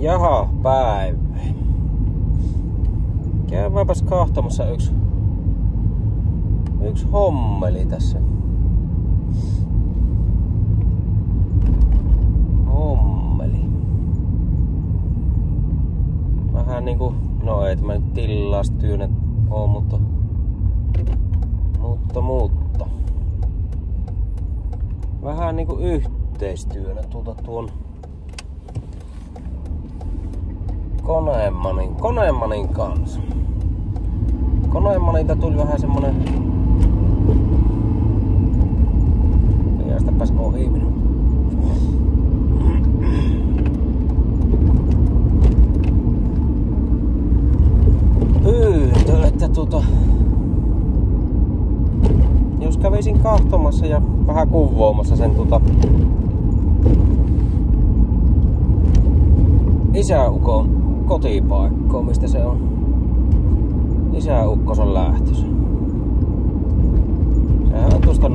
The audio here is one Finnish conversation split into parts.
Jaha, päivä. Käydäänpäs kahtomassa yksi hommeli tässä. Hommeli. Vähän niinku, no ei tämä nyt tilastyönet oo, mutta vähän niinku yhteistyönä tuon Konemanin kanssa. Konemanilta tuli vähän semmonen... Päästäpäs ohi minun. Pyyntö, että jos kävisin kahtomassa ja vähän kuvoamassa sen isäukon kotipaikkoa, mistä se on isäukkonsa lähtössä. Sehän on tuosta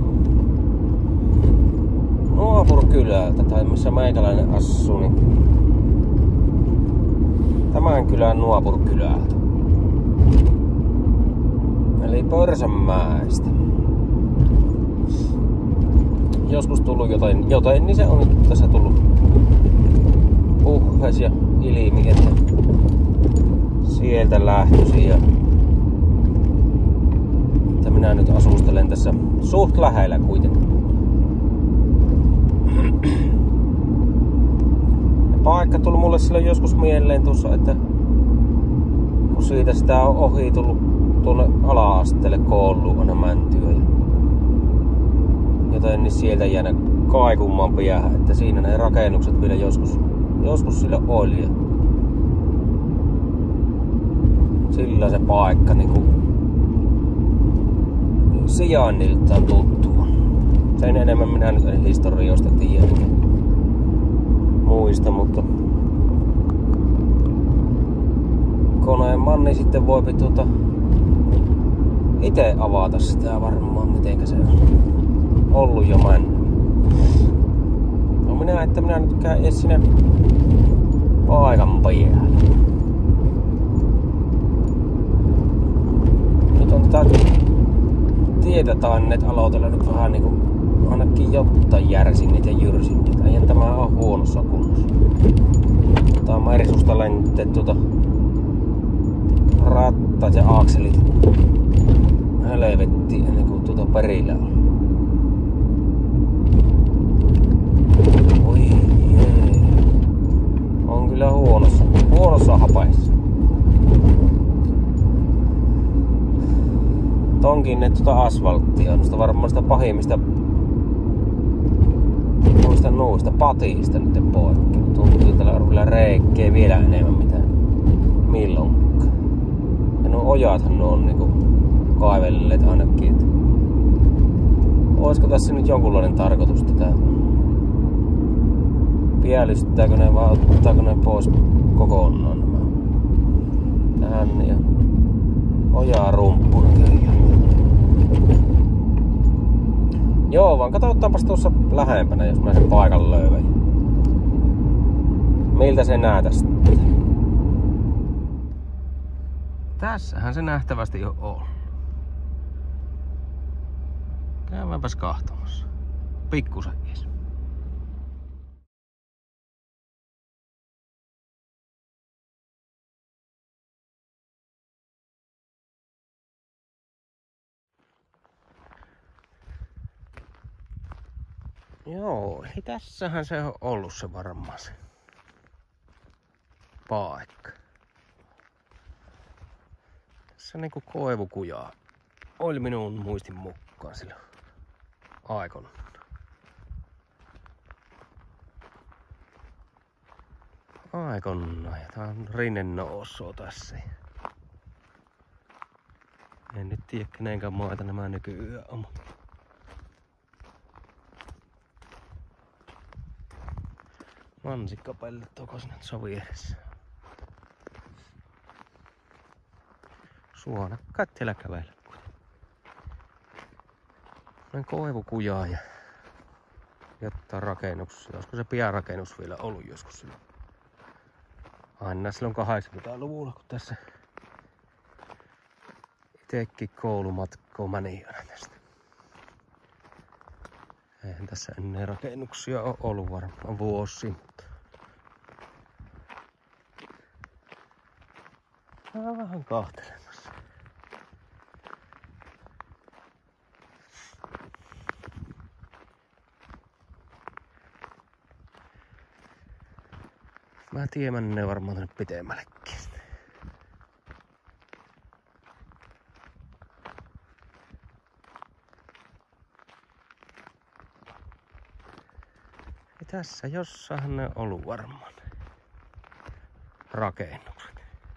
nuopurkylältä, tai missä meikäläinen asuu, niin tämän kylän nuopurkylältä. Eli Pörsänmäestä. Joskus tullut jotain, niin se on nyt tässä tullut puhees ja ilmi, että sieltä lähtöisin ja että minä nyt asustelen tässä suht lähellä kuitenkin. Ja paikka tuli mulle silloin joskus mieleen tuossa, että kun siitä sitä on ohi tullut tuonne ala-asteelle kouluun aina mäntyä ja joten niin sieltä jäänyt kaikumaan päähän, että siinä ne rakennukset vielä joskus sillä oli. Sillä se paikka niinku sijainniltaan tuttua. Sen enemmän minä nyt en historioista tiedä muista, mutta Konemanni sitten voipi ite avata sitä varmaan, mitenkä se on ollut jo mennyt. No minä nyt käyn edes sinne paikan päälle. Nyt on tietätaan aloitella nyt vähän niinku ainakin jotain järsinnit ja jyrsinnit. Eihän tämä on huonossa kunnossa. Tää on Mersusta lentetty rattat ja akselit helvettiin ennen kuin perillä on. Oi jee. On kyllä huonossa hapaissa. Tonkin ne asfalttia on varmaan sitä pahimmista noista patista nyt poikki. Tuntuu, että täällä on vielä reikkejä vielä enemmän mitään milloinkaan. Ja nuo ojathan ne on niinku kaivelleet ainakin. Olisiko tässä nyt jonkunlainen tarkoitus tätä? Pielystääkö ne vai ottaako ne pois kokonaan nämä? Tähän ja ojaa rumppu näköjään. Joo, vaan katsotaanpas tuossa lähempänä, jos mä sen paikan löydän. Miltä se näytä sitten? Tässähän se nähtävästi jo on. Käydäänpäs kahtomassa. Pikkusen ees. Joo, eli tässähän se on ollut se varmaan se paikka. Tässä niinku koivukujaa oli minun muistin mukaan sillä aikana. Aikonna ja tää on rinnennoussua tässä. En nyt tiedä kenenkään maita nämä nykyään on. Mansikkapellet onko sinne vieressä. Suonakkaat siellä kävellä. Näin koivukujaa ja jotain rakennuksia. Olisiko se pian rakennus vielä ollut joskus sillä Aina silloin 80-luvulla, kun tässä itekin koulumatkoon meni aina tästä. Eihän tässä ennen rakennuksia ole ollut varmaan vuosi. Mä vähän kahtelemassa. Mä tiedän, menee varmaan tänne pitemmällekin. Ja tässä jossain ne on ollut varmaan rakennukset.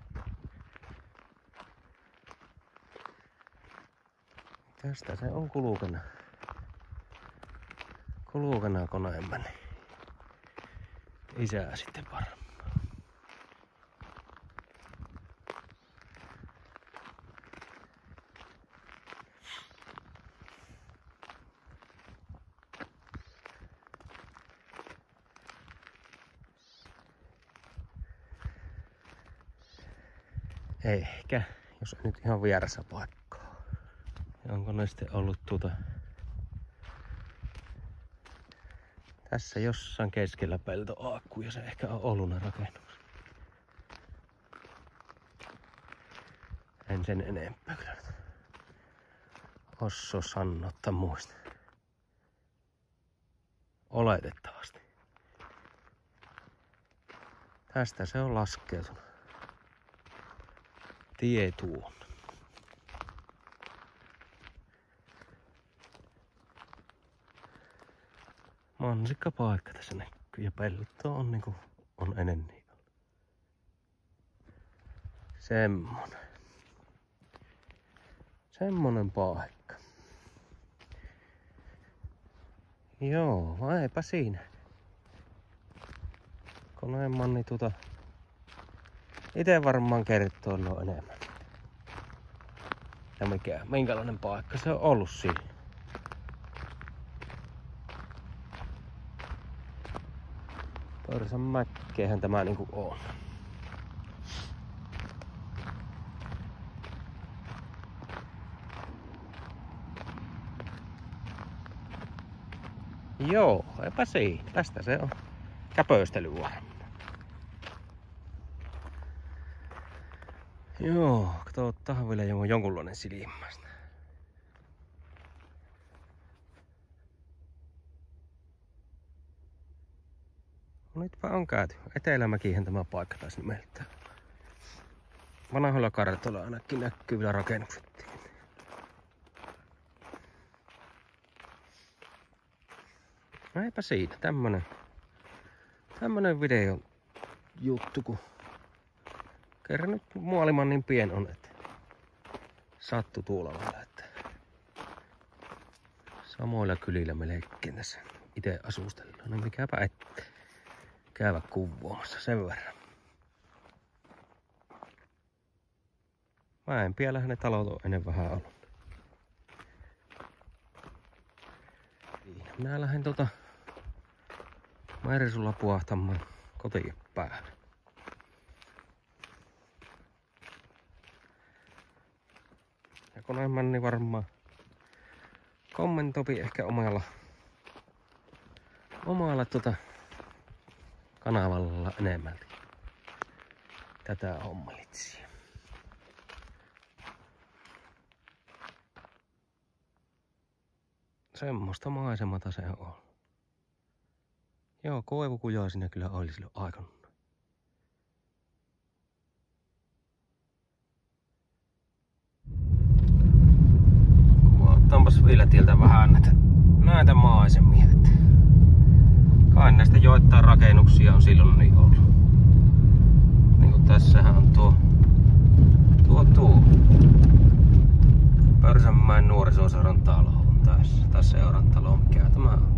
Tästä se on kulukena koneen meni. Isää sitten varmaan. Ehkä, jos nyt ihan vieressä paikkaa. Ja onko ne sitten ollut tässä jossain keskellä peltoaakkuja, se ehkä on ollut ne rakennukset. En sen enempää kyllä nyt osaa sanoa tai muista. Oletettavasti. Tästä se on laskeutunut. Tie tuon. Mansikka paikka tässä näkyy ja pelto on niinku on ennen. Semmonen paikka. Joo, vai eipä siinä. Konemanni ite varmaan kertoo enemmän. Ja minkälainen paikka se on ollut siinä. Pörsän mäkkeähän tämä niinku on. Joo, eipä siinä. Tästä se on käpöstely varmaan. Joo, katsotaan vielä jonkunlainen silmästä. No nytpä on käyty. Etelämäkihän tämä paikka taisi nimeltään. Vanhoilla kartoilla ainakin näkyy vielä rakennukset. No eipä siinä. Tämmönen video juttu, kun kerran nyt maailman niin pien on, että sattu tuolla lailla, että samoilla kylillä melkein tässä itse asustellaan. No mikäpä ettei käydä kuvaamassa sen verran. Mäenpiellähän ne talot on ennen vähän ollut. Minä lähden Mersulla puahtamaan kotiin päälle. Ja konemanni varmaan kommentoipi ehkä omalla kanavalla enemmän tätä hommalitsia. Semmoista maisemata se on. Joo, koivukujaa siinä kyllä oli silloin aikana. Kuvaataanpas vielä tieltä vähän näitä maisemia. Kai näistä joitain rakennuksia on silloin niin ollut. Niin kuin tässähän on tuo Pörsänmäen nuorisoseuran talo on tässä. Tai seuran talo, mikä tämä on.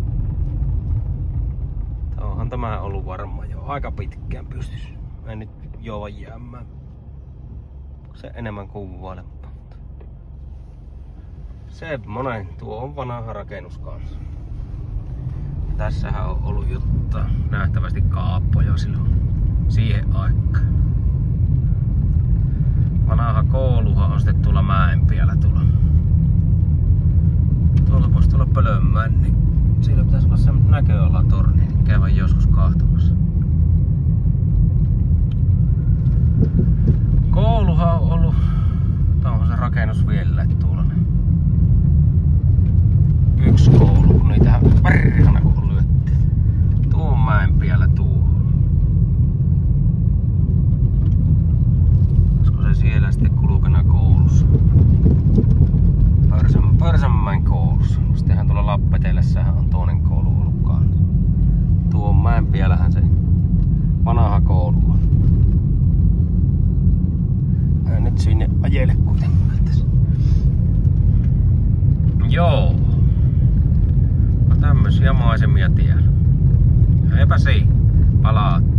Onhan tämä ollut varmaan jo aika pitkään pystyssä. Ei nyt joo jäämään se enemmän kuvailematta. Semmonen, tuo on vanha rakennus kanssa. Tässähän on ollut nähtävästi kaappoja silloin siihen aikaan. Vanha kouluhan on sitten tuolla Mäenpiällä tuolla. Tuolla voisi tulla Pölönmäen, niin siellä pitäisi olla semmoinen näköalatorni, niin käydään joskus kahtomassa. Kouluhan on ollut, onhan se rakennus vielä tuollainen. Yksi koulu, kun niitähän perhana kun lyöttiin. Tuon Mäenpiällä tuolla. Olisiko se siellä sitten kulkena koulussa? Pörsänmäen koulussa. Sittenhän tuolla Lappeteellässähän on toinen koulu ollutkaan. Tuon Mäenpiällähän se vanha koulu on. Ajan nyt sinne ajele kuitenkaan tässä. Joo. No tämmösiä maisemia tiellä. Eipä siinä. Palaat.